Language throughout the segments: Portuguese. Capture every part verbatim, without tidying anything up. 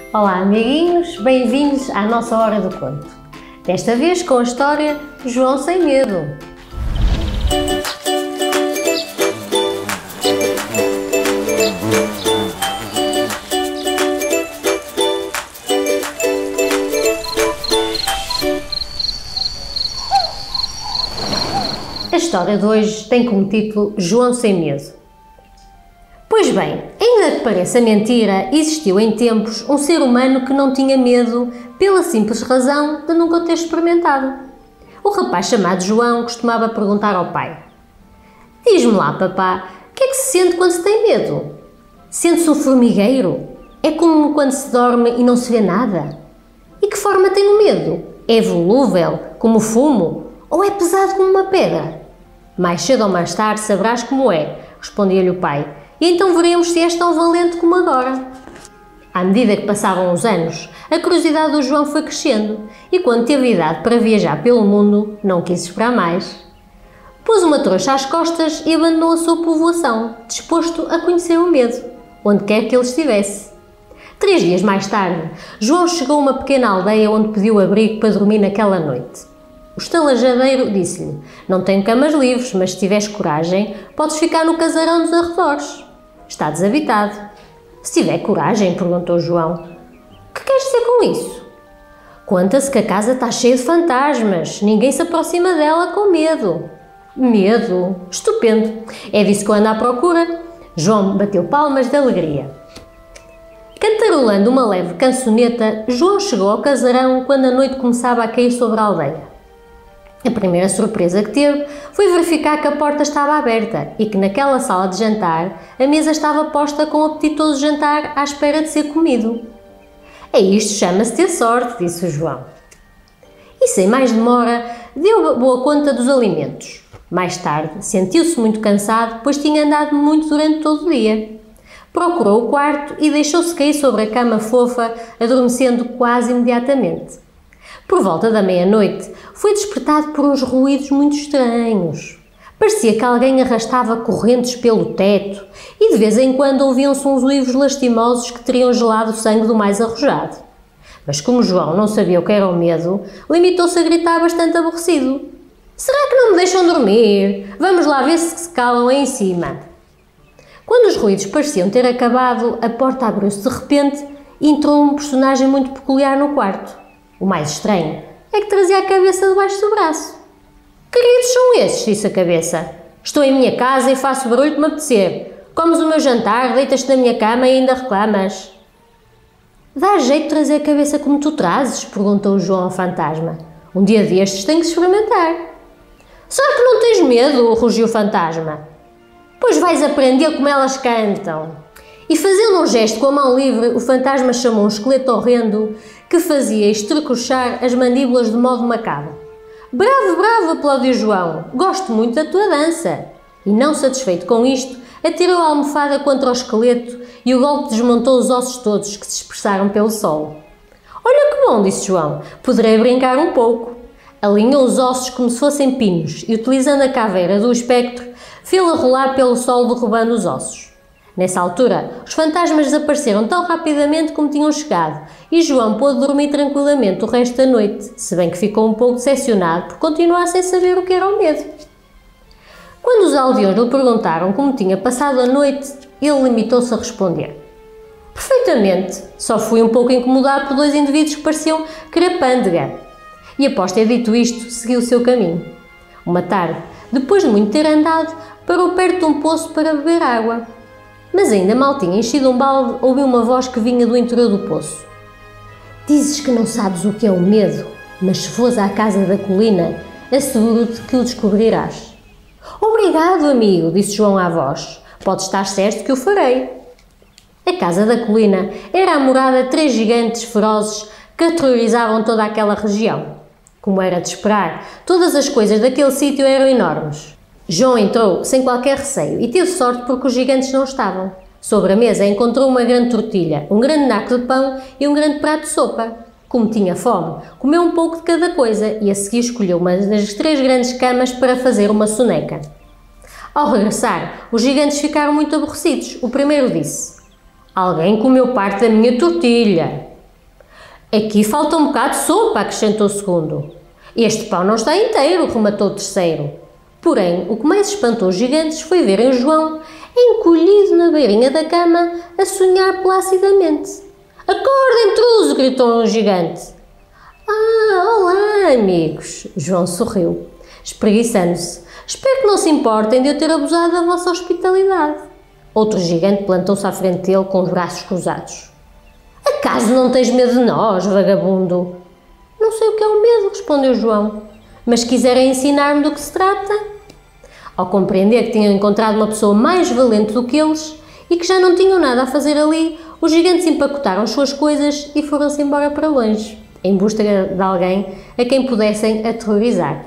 Olá amiguinhos, bem-vindos à nossa Hora do Conto. Desta vez com a história João Sem Medo. A história de hoje tem como título João Sem Medo. Pois bem, ainda que pareça mentira, existiu em tempos um ser humano que não tinha medo pela simples razão de nunca o ter experimentado. O rapaz chamado João costumava perguntar ao pai: "Diz-me lá, papá, o que é que se sente quando se tem medo? Sente-se um formigueiro? É como quando se dorme e não se vê nada? E que forma tem o medo? É volúvel, como o fumo, ou é pesado como uma pedra?" "Mais cedo ou mais tarde saberás como é", respondia-lhe o pai, "e então veremos se és tão valente como agora." À medida que passavam os anos, a curiosidade do João foi crescendo e quando teve idade para viajar pelo mundo, não quis esperar mais. Pôs uma trouxa às costas e abandonou a sua povoação, disposto a conhecer o medo, onde quer que ele estivesse. Três dias mais tarde, João chegou a uma pequena aldeia onde pediu abrigo para dormir naquela noite. O estalajadeiro disse-lhe: "Não tenho camas livres, mas se tiveres coragem, podes ficar no casarão dos arredores. Está desabitado." "Se tiver coragem?" perguntou João. "O que queres dizer com isso?" "Conta-se que a casa está cheia de fantasmas. Ninguém se aproxima dela com medo." "Medo? Estupendo! É disso que eu ando à procura." João bateu palmas de alegria. Cantarolando uma leve cançoneta, João chegou ao casarão quando a noite começava a cair sobre a aldeia. A primeira surpresa que teve foi verificar que a porta estava aberta e que naquela sala de jantar a mesa estava posta com o apetitoso jantar à espera de ser comido. "É isto, chama-se ter sorte", disse o João. E sem mais demora, deu boa conta dos alimentos. Mais tarde, sentiu-se muito cansado, pois tinha andado muito durante todo o dia. Procurou o quarto e deixou-se cair sobre a cama fofa, adormecendo quase imediatamente. Por volta da meia-noite, foi despertado por uns ruídos muito estranhos. Parecia que alguém arrastava correntes pelo teto e de vez em quando ouviam-se uns uivos lastimosos que teriam gelado o sangue do mais arrojado. Mas como João não sabia o que era o medo, limitou-se a gritar bastante aborrecido: "Será que não me deixam dormir? Vamos lá ver se se calam aí em cima." Quando os ruídos pareciam ter acabado, a porta abriu-se de repente e entrou um personagem muito peculiar no quarto. O mais estranho é que trazia a cabeça debaixo do braço. "Que gritos são esses?" disse a cabeça. "Estou em minha casa e faço barulho que me apetecer. Comes o meu jantar, deitas-te na minha cama e ainda reclamas." "Dá jeito de trazer a cabeça como tu trazes?" perguntou o João ao fantasma. "Um dia destes tenho que experimentar." "Será que não tens medo?" rugiu o fantasma. "Pois vais aprender como elas cantam." E fazendo um gesto com a mão livre, o fantasma chamou um esqueleto horrendo que fazia estrecochar as mandíbulas de modo macabro. "Bravo, bravo!" aplaudiu João. "Gosto muito da tua dança." E não satisfeito com isto, atirou a almofada contra o esqueleto e o golpe desmontou os ossos todos que se dispersaram pelo solo. "Olha que bom!" disse João. "Poderei brincar um pouco." Alinhou os ossos como se fossem pinos e, utilizando a caveira do espectro, fê-la rolar pelo solo derrubando os ossos. Nessa altura, os fantasmas desapareceram tão rapidamente como tinham chegado e João pôde dormir tranquilamente o resto da noite, se bem que ficou um pouco decepcionado por continuar sem saber o que era o medo. Quando os aldeões lhe perguntaram como tinha passado a noite, ele limitou-se a responder: "Perfeitamente, só fui um pouco incomodado por dois indivíduos que pareciam querer pândega." E após ter dito isto, seguiu o seu caminho. Uma tarde, depois de muito ter andado, parou perto de um poço para beber água. Mas ainda mal tinha enchido um balde, ouviu uma voz que vinha do interior do poço. "Dizes que não sabes o que é o medo, mas se fores à casa da colina, asseguro-te que o descobrirás." "Obrigado, amigo", disse João à voz. "Pode estar certo que o farei." A casa da colina era a morada de três gigantes ferozes que aterrorizavam toda aquela região. Como era de esperar, todas as coisas daquele sítio eram enormes. João entrou sem qualquer receio e teve sorte porque os gigantes não estavam. Sobre a mesa encontrou uma grande tortilha, um grande naco de pão e um grande prato de sopa. Como tinha fome, comeu um pouco de cada coisa e a seguir escolheu uma das três grandes camas para fazer uma soneca. Ao regressar, os gigantes ficaram muito aborrecidos. O primeiro disse: "Alguém comeu parte da minha tortilha." Aqui falta um bocado de sopa, acrescentou o segundo. Este pão não está inteiro, rematou o terceiro. Porém, o que mais espantou os gigantes foi verem João encolhido na beirinha da cama a sonhar placidamente. Acorda, intruso! Gritou um gigante. Ah, olá, amigos! João sorriu, espreguiçando-se. Espero que não se importem de eu ter abusado da vossa hospitalidade. Outro gigante plantou-se à frente dele com os braços cruzados. Acaso não tens medo de nós, vagabundo? Não sei o que é o medo, respondeu João. Mas se quiserem ensinar-me do que se trata. Ao compreender que tinham encontrado uma pessoa mais valente do que eles e que já não tinham nada a fazer ali, os gigantes empacotaram as suas coisas e foram-se embora para longe, em busca de alguém a quem pudessem aterrorizar.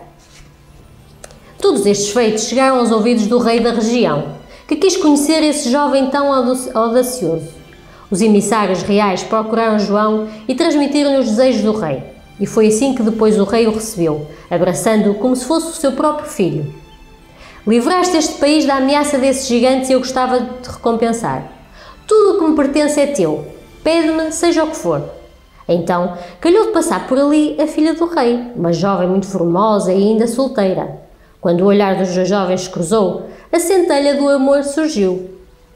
Todos estes feitos chegaram aos ouvidos do rei da região, que quis conhecer esse jovem tão audacioso. Os emissários reais procuraram João e transmitiram-lhe os desejos do rei, e foi assim que depois o rei o recebeu, abraçando-o como se fosse o seu próprio filho. Livraste este país da ameaça desses gigantes e eu gostava de te recompensar. Tudo o que me pertence é teu. Pede-me, seja o que for. Então, calhou de passar por ali a filha do rei, uma jovem muito formosa e ainda solteira. Quando o olhar dos dois jovens se cruzou, a centelha do amor surgiu.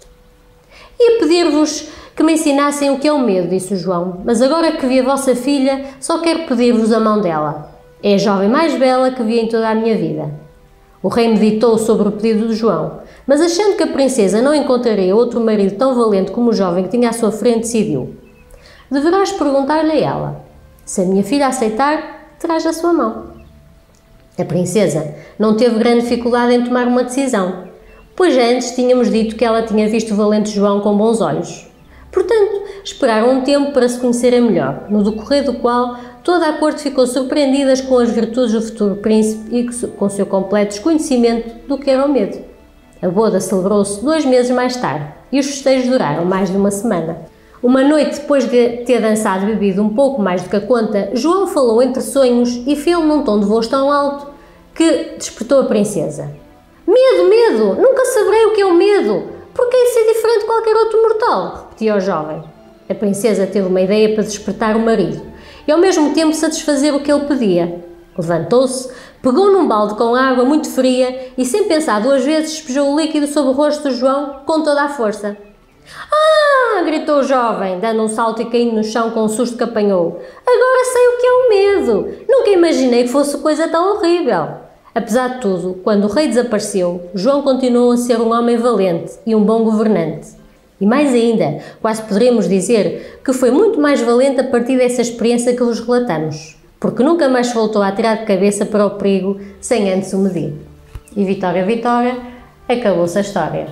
Ia pedir-vos que me ensinassem o que é o medo, disse o João, mas agora que vi a vossa filha, só quero pedir-vos a mão dela. É a jovem mais bela que vi em toda a minha vida. O rei meditou sobre o pedido de João, mas achando que a princesa não encontraria outro marido tão valente como o jovem que tinha à sua frente, decidiu. Deverás perguntar-lhe a ela. Se a minha filha aceitar, terás a sua mão. A princesa não teve grande dificuldade em tomar uma decisão, pois antes tínhamos dito que ela tinha visto o valente João com bons olhos. Portanto, esperaram um tempo para se conhecerem melhor, no decorrer do qual toda a corte ficou surpreendida com as virtudes do futuro príncipe e com o seu completo desconhecimento do que era o medo. A boda celebrou-se dois meses mais tarde e os festejos duraram mais de uma semana. Uma noite depois de ter dançado e bebido um pouco mais do que a conta, João falou entre sonhos e fê-lo num tom de voz tão alto que despertou a princesa. Medo, medo! Nunca saberei o que é o medo! Porque isso é diferente de qualquer outro mortal, repetia o jovem. A princesa teve uma ideia para despertar o marido e ao mesmo tempo satisfazer o que ele pedia. Levantou-se, pegou num balde com água muito fria e sem pensar duas vezes despejou o líquido sobre o rosto de João com toda a força. Ah! Gritou o jovem, dando um salto e caindo no chão com o susto que apanhou. Agora sei o que é o medo! Nunca imaginei que fosse coisa tão horrível. Apesar de tudo, quando o rei desapareceu, João continuou a ser um homem valente e um bom governante. E mais ainda, quase poderemos dizer que foi muito mais valente a partir dessa experiência que vos relatamos, porque nunca mais voltou a atirar de cabeça para o perigo sem antes o medir. E Vitória, Vitória, acabou-se a história.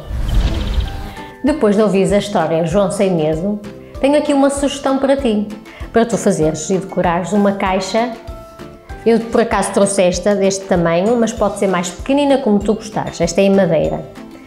Depois de ouvires a história João Sem Medo, tenho aqui uma sugestão para ti, para tu fazeres e decorares uma caixa. Eu por acaso trouxe esta deste tamanho, mas pode ser mais pequenina como tu gostares. Esta é em madeira.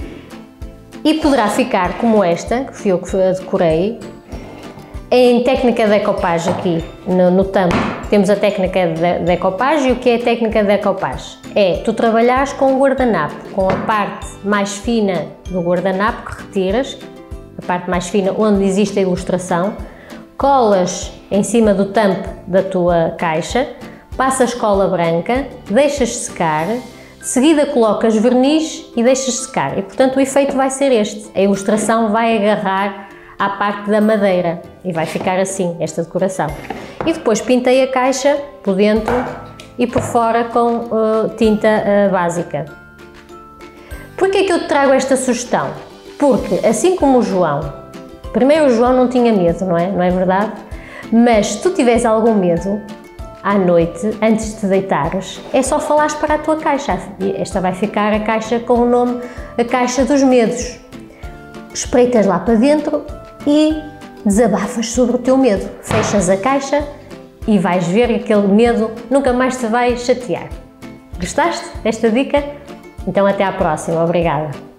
E poderá ficar como esta, que fui eu que a decorei, em técnica de decopagem aqui no, no tampo. Temos a técnica de decopagem e o que é a técnica de decopagem? É tu trabalhares com o guardanapo, com a parte mais fina do guardanapo que retiras, a parte mais fina onde existe a ilustração, colas em cima do tampo da tua caixa, passas cola branca, deixas secar, de seguida colocas verniz e deixas secar. E portanto o efeito vai ser este, a ilustração vai agarrar à parte da madeira e vai ficar assim, esta decoração. E depois pintei a caixa por dentro e por fora com uh, tinta uh, básica. Porquê é que eu te trago esta sugestão? Porque assim como o João, primeiro o João não tinha medo, não é? Não é verdade? Mas se tu tiveres algum medo, à noite, antes de te deitares, é só falares para a tua caixa. Esta vai ficar a caixa com o nome, a Caixa dos Medos. Espreitas lá para dentro e desabafas sobre o teu medo. Fechas a caixa e vais ver que aquele medo nunca mais te vai chatear. Gostaste desta dica? Então até à próxima. Obrigada.